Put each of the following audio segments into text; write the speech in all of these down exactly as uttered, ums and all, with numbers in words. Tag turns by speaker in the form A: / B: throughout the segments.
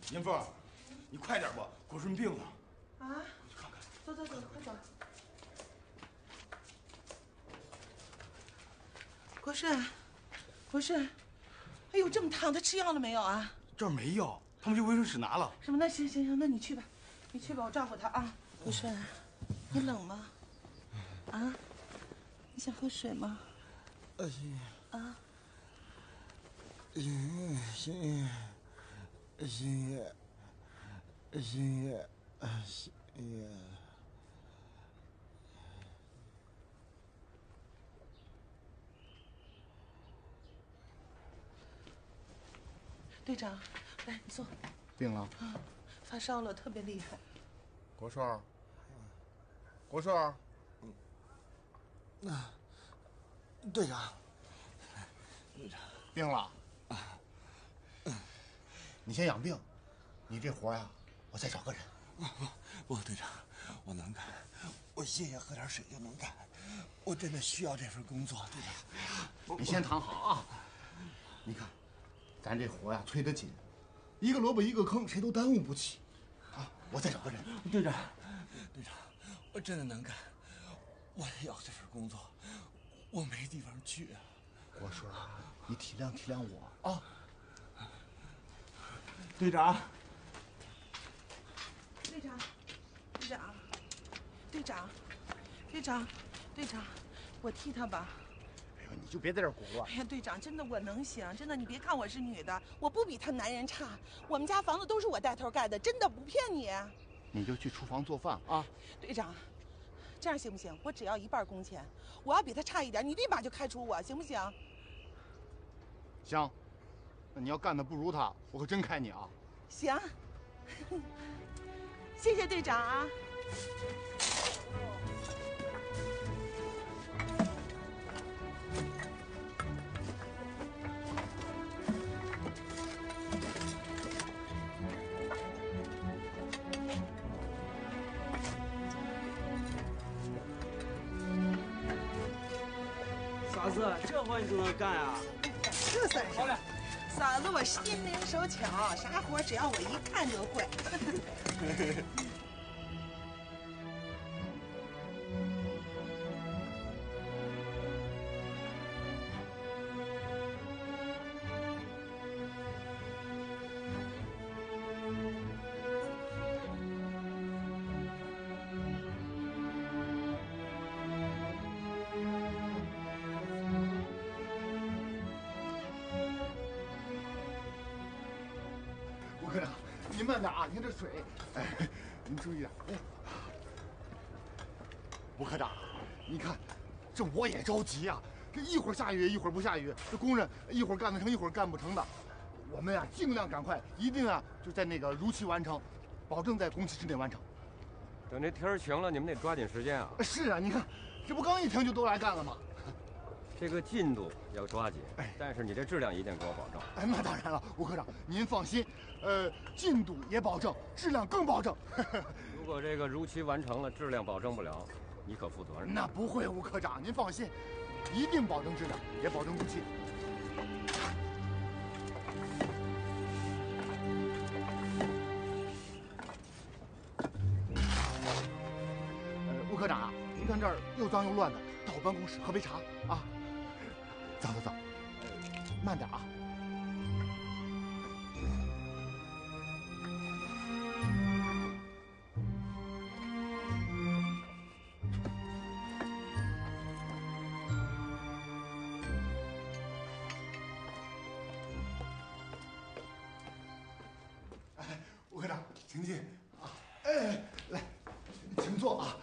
A: 银凤，你快点吧，国顺病了。
B: 啊！
A: 我去看看。
B: 走走走，快走。国顺，国顺，哎呦，这么烫，他吃药了没有啊？
A: 这儿没药，他们去卫生室拿了。
B: 什么？那行行行，那你去吧，你去吧，我照顾他啊。国顺，你冷吗？啊？你想喝水吗？
C: 呃，行。
B: 啊？
C: 行行行行行行。
B: 队长，来，你坐。
D: 病了？
B: 啊，发烧了，特别厉害。
D: 国顺，国顺，
C: 嗯，那队长，队长
D: 病了啊？嗯，你先养病，你这活呀，我再找个人。
C: 不不，队长，我能干，我歇歇喝点水就能干，我真的需要这份工作，队长。
D: 你先躺好啊！你看。咱这活呀，催得紧，一个萝卜一个坑，谁都耽误不起，啊！我再找个人。
C: 队长，队长，我真的能干，我也要这份工作，我没地方去啊。
D: 我说，你体谅体谅我啊！
C: 队长，
B: 队长，队长，队长，队长，队长，我替他吧。
D: 你就别在这儿鼓乱。
B: 哎呀，队长，真的我能行，真的，你别看我是女的，我不比他男人差。我们家房子都是我带头盖的，真的不骗你。
D: 你就去厨房做饭啊，
B: 队长，这样行不行？我只要一半工钱，我要比他差一点，你立马就开除我，行不行？
D: 行，那你要干的不如他，我可真开你啊。
B: 行，谢谢队长啊。
E: 嫂子，这活你都能干啊？
B: 这算什么？嫂子，我心灵手巧，啥活只要我一看就会。
D: 吴科长，您慢点啊！你看这水，哎，您注意点。哎，吴科长，你看，这我也着急啊！这一会儿下雨，一会儿不下雨，这工人一会儿干得成，一会儿干不成的。我们呀，尽量赶快，一定啊，就在那个如期完成，保证在工期之内完成。
F: 等这天晴了，你们得抓紧时间啊！
D: 是啊，你看，这不刚一停就都来干了吗？
F: 这个进度要抓紧，哎，但是你这质量一定给我保证。
D: 哎，那当然了，吴科长，您放心，呃，进度也保证，质量更保证。
F: 如果这个如期完成了，质量保证不了，你可负责任。
D: 那不会，吴科长，您放心，一定保证质量，也保证如期。呃，吴科长啊，您看这儿又脏又乱的，到我办公室喝杯茶啊。走走走，慢点啊！哎，吴科长，请进啊！哎，来，请坐啊！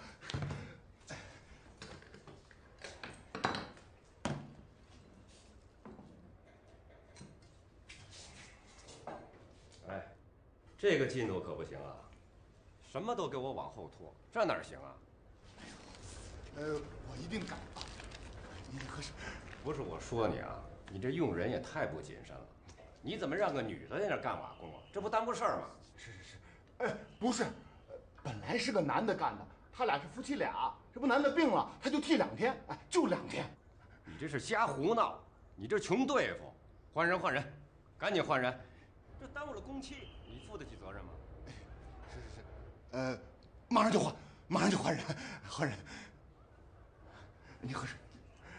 F: 哎，这个进度可不行啊！什么都给我往后拖，这哪行啊？
D: 呃，我一定改啊！你可是
F: 不是我说你啊，你这用人也太不谨慎了。你怎么让个女的在那干瓦工啊？这不耽误事儿吗？
D: 是是是，哎，不是，本来是个男的干的，他俩是夫妻俩，这不男的病了，他就替两天，哎，就两天。
F: 你这是瞎胡闹，你这穷对付，换人换人，赶紧换人，这耽误了工期，你负得起责任吗？
D: 是是是，呃，马上就换，马上就换人，换人。你喝水。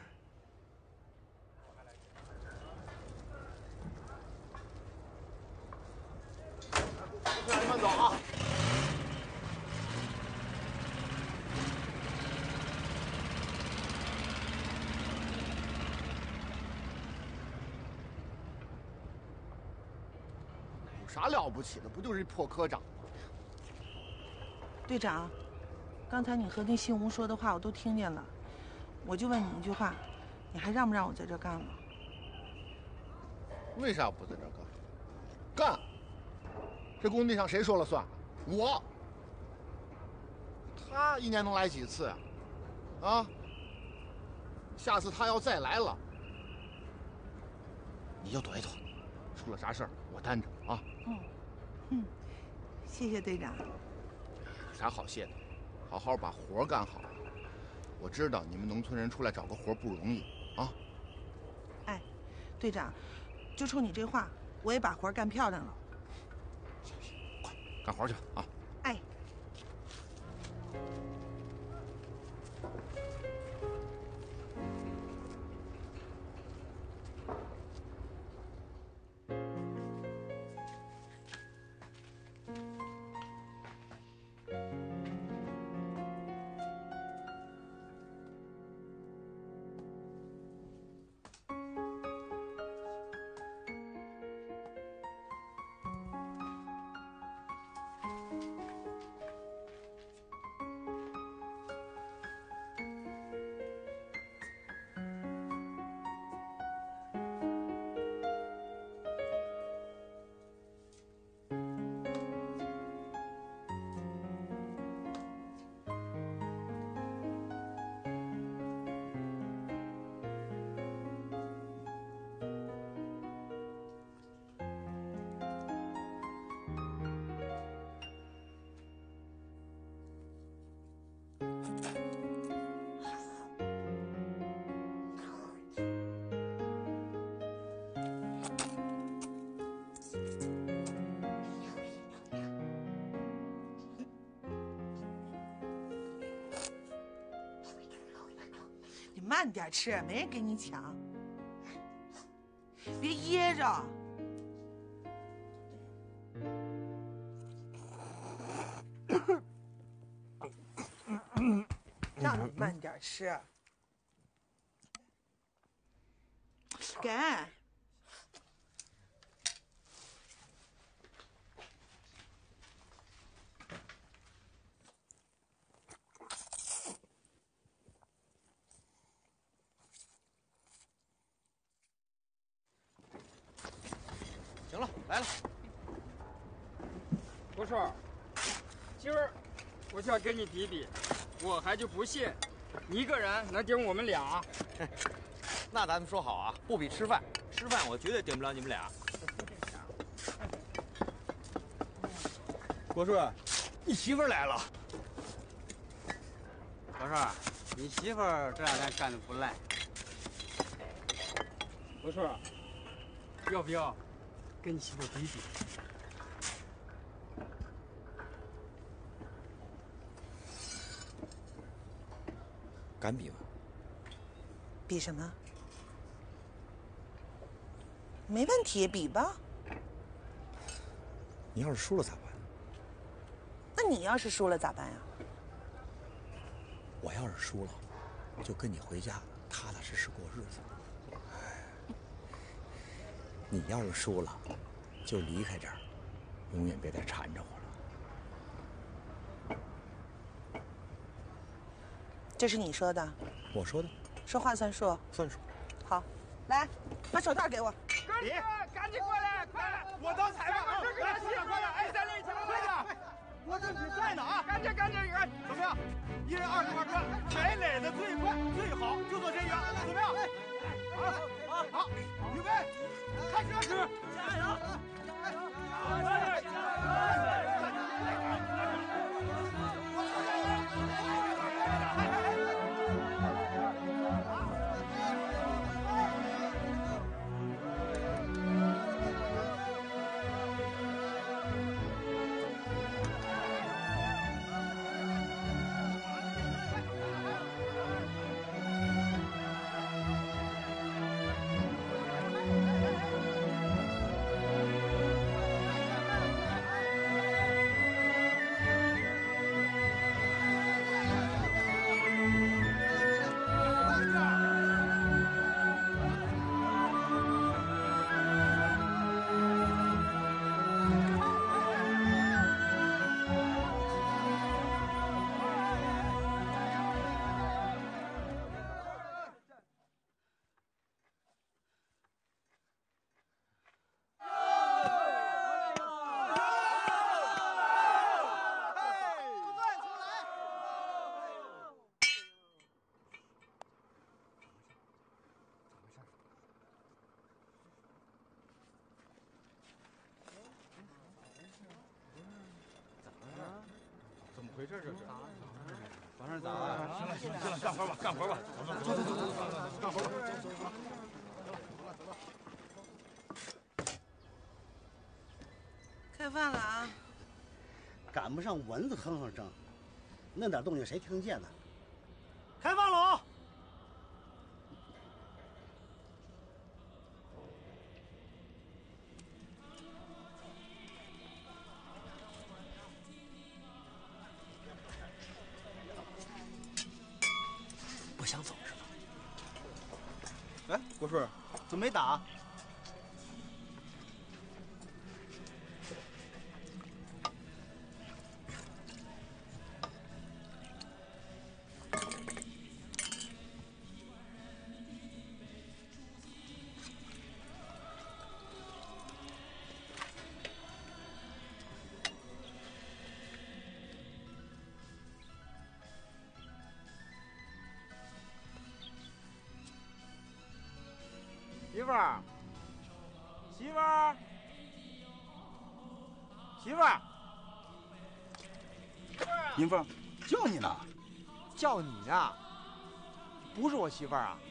D: 让你们走啊！有啥了不起的？不就是一破科长吗？
B: 队长，刚才你和那姓吴说的话我都听见了，我就问你一句话，你还让不让我在这干了？
D: 为啥不在这干？干！这工地上谁说了算？我。他一年能来几次啊？啊！下次他要再来了，你就躲一躲，出了啥事儿我担着啊。
B: 嗯，嗯，谢谢队长。
D: 有啥好谢的？好好把活干好。我知道你们农村人出来找个活不容易啊。
B: 哎，队长，就冲你这话，我也把活干漂亮了。
D: 行行，快干活去吧啊！
B: 哎。慢点吃，没人给你抢。别噎着。让你慢点吃。给。
G: 行了，来了。不是，今儿我就要跟你比比，我还就不信，一个人能顶我们俩。
E: 那咱们说好啊，不比吃饭，吃饭我绝对顶不了你们俩。
A: 国顺，你媳妇儿来了。
E: 国顺，你媳妇儿这两天干得不赖。
G: 不是，要不要？跟你媳妇比比，
C: 敢比吗？
B: 比什么？没问题，比吧。
C: 你要是输了咋办？
B: 那你要是输了咋办呀？
C: 我要是输了，就跟你回家踏踏实实过日子。你要是输了，就离开这儿，永远别再缠着我了。
B: 这是你说的？
C: 我说的。
B: 说话算数。
C: 算数。
B: 好，来，把手套给我。
G: 哥，赶紧过来，快来！
A: 我当裁判啊！
G: 来，快点过来！哎，三立，快点！
A: 我这比赛呢啊！
G: 赶紧，赶紧，赶！
A: 怎么样？一人二十块砖，谁垒的最快最好，就做谁赢。怎么样？好，好，预备，开始！
G: 加油！加油！
E: 回事？这是
A: 往上咋啊？行了行了行了，干活吧干活吧，走走走走走走，干活吧。
B: 开饭了啊！
H: 赶不上蚊子哼哼声，那点动静谁听见呢？
A: 开饭喽！
H: 不想走是吧？
A: 哎，国顺，怎么没打？媳妇儿，媳妇儿，媳妇儿，
I: 银凤，叫你呢。
A: 叫你呢？不是我媳妇儿啊？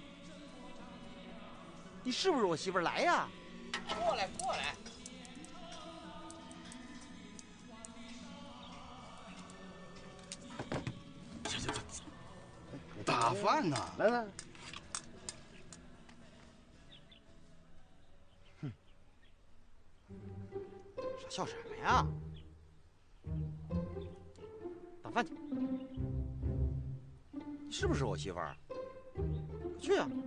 A: 你是不是我媳妇儿？来呀！
G: 过来，过来。
I: 行行行，打饭呢。
H: 来来。
A: 笑什么呀？打饭去！你是不是我媳妇儿？去啊！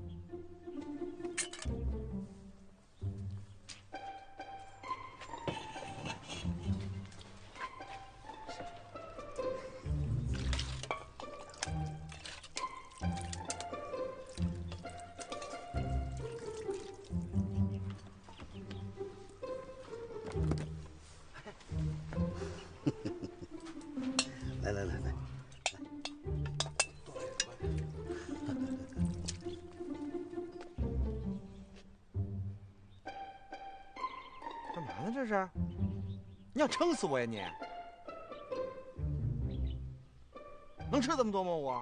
H: 来来来来，
A: 干嘛呢？这是？你想撑死我呀你？能吃这么多吗我？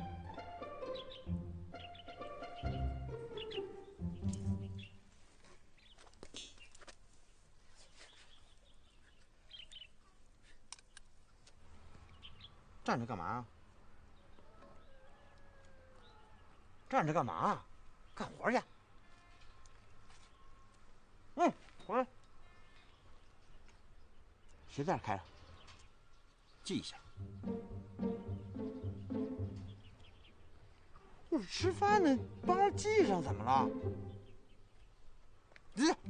A: 站着干嘛？站着干嘛？干活去。嗯，回来。鞋带开上，系一下。我是吃饭呢，包系上怎么了？进去。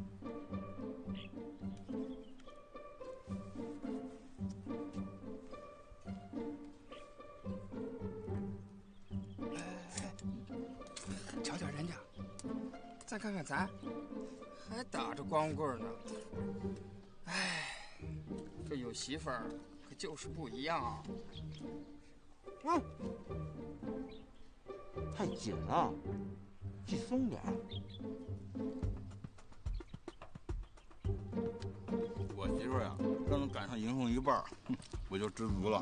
G: 瞧瞧人家，再看看咱，还打着光棍呢。哎，这有媳妇儿可就是不一样啊。
A: 嗯，太紧了，系松点。
I: 我媳妇儿呀，要能赶上银凤一半，我就知足了。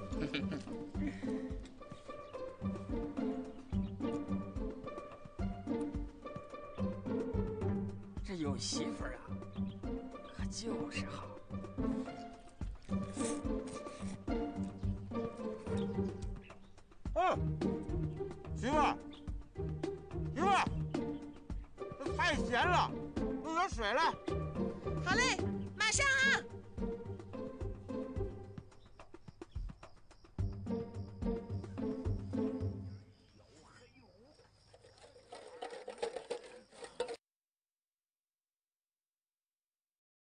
G: 这有媳妇儿啊，可就是好。
A: 嗯，媳妇儿，媳妇儿，这太咸了，弄点水来。
B: 好嘞，马上啊！